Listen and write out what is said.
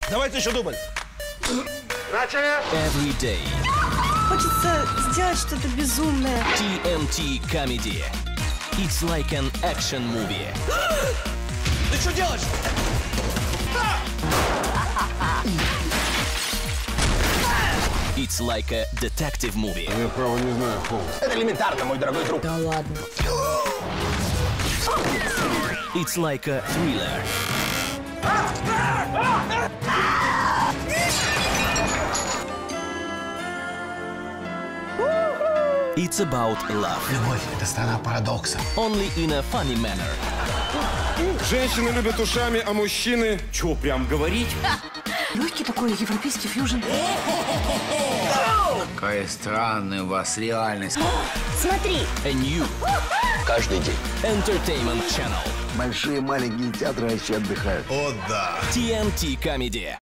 Давайте еще дубль. Начали. Every day. Хочется сделать что-то безумное. TNT Comedy. It's like an action movie. Ты что делаешь? It's like a detective movie. Я право не знаю, Холмс. Это элементарно, мой дорогой друг. Да ладно. It's like a thriller. It's about love. Любовь – это страна парадокса. Only in a funny manner. Женщины любят ушами, а мужчины... Чё, прям говорить? Легкий такой европейский фьюжн. Какая странная у вас реальность. Смотри. A new Каждый день. entertainment channel. Большие маленькие театры вообще отдыхают. О, да. TNT Comedy.